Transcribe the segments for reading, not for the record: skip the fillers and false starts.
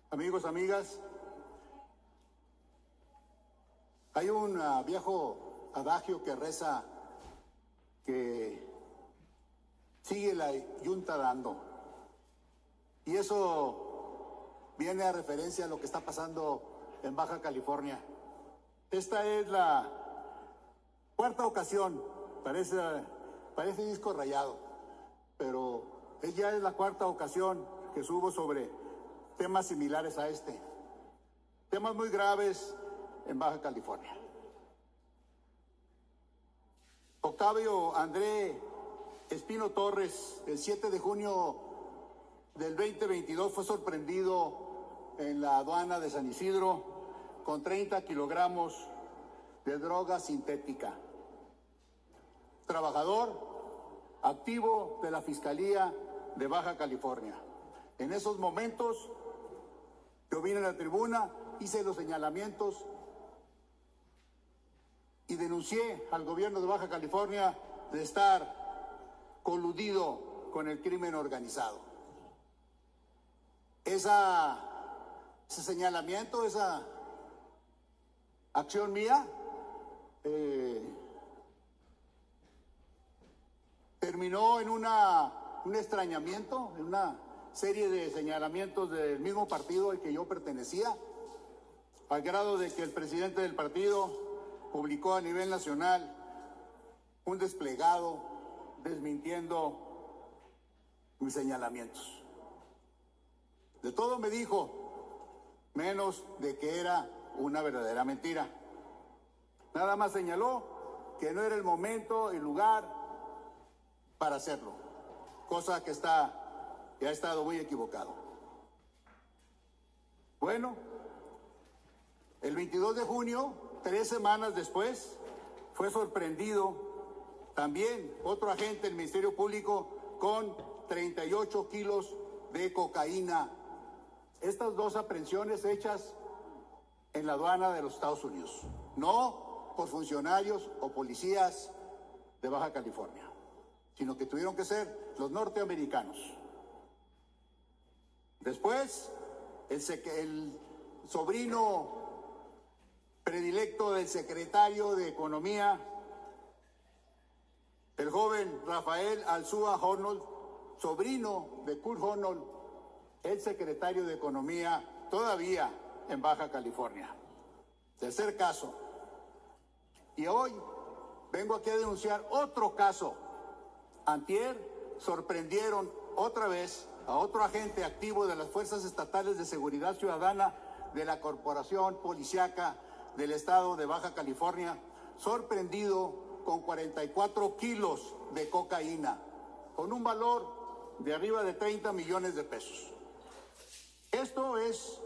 Amigos, amigas, hay un viejo adagio que reza que sigue la yunta dando. Y eso viene a referencia a lo que está pasando en Baja California. Esta es la cuarta ocasión, parece disco rayado, pero ya es la cuarta ocasión que subo sobre temas similares a este. Temas muy graves en Baja California. Octavio André Espino Torres, el 7 de junio del 2022, fue sorprendido en la aduana de San Isidro con 30 kilogramos de droga sintética. Trabajador activo de la Fiscalía de Baja California. En esos momentos, yo vine a la tribuna, hice los señalamientos y denuncié al gobierno de Baja California de estar coludido con el crimen organizado. Ese señalamiento, esa acción mía, terminó en un extrañamiento, en una serie de señalamientos del mismo partido al que yo pertenecía, al grado de que el presidente del partido publicó a nivel nacional un desplegado desmintiendo mis señalamientos. De todo me dijo, menos de que era una verdadera mentira. Nada más señaló que no era el momento, el lugar para hacerlo, cosa que ha estado muy equivocado. Bueno, el 22 de junio, 3 semanas después, fue sorprendido también otro agente del Ministerio Público con 38 kilos de cocaína. Estas dos aprehensiones hechas en la aduana de los Estados Unidos, no por funcionarios o policías de Baja California, sino que tuvieron que ser los norteamericanos. Después, el sobrino predilecto del secretario de Economía, el joven Rafael Alzúa Honold, sobrino de Kurt Honold, el secretario de Economía todavía en Baja California. Tercer caso. Y hoy vengo aquí a denunciar otro caso. Antier sorprendieron otra vez a otro agente activo de las Fuerzas Estatales de Seguridad Ciudadana de la Corporación Policíaca del Estado de Baja California, sorprendido con 44 kilos de cocaína, con un valor de arriba de 30 millones de pesos. Esto es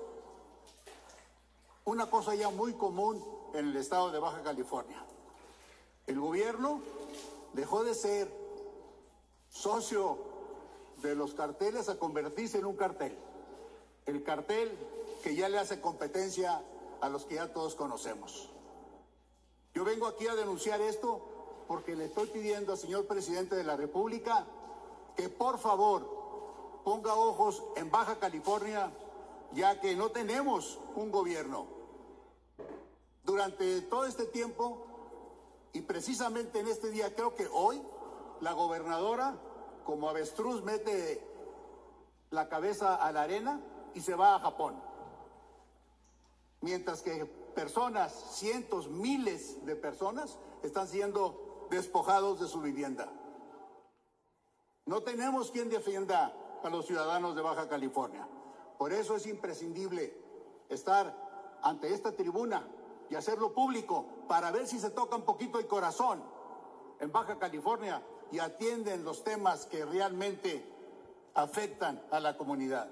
una cosa ya muy común en el estado de Baja California. El gobierno dejó de ser socio de los carteles a convertirse en un cartel. El cartel que ya le hace competencia a los que ya todos conocemos. Yo vengo aquí a denunciar esto porque le estoy pidiendo al señor presidente de la República que por favor ponga ojos en Baja California, ya que no tenemos un gobierno. Durante todo este tiempo, y precisamente en este día, creo que hoy, la gobernadora, como avestruz, mete la cabeza a la arena y se va a Japón. Mientras que personas, cientos, miles de personas, están siendo despojados de su vivienda. No tenemos quien defienda a los ciudadanos de Baja California. Por eso es imprescindible estar ante esta tribuna y hacerlo público para ver si se toca un poquito el corazón en Baja California y atienden los temas que realmente afectan a la comunidad.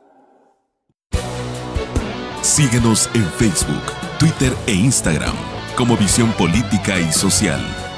Síguenos en Facebook, Twitter e Instagram como Visión Política y Social.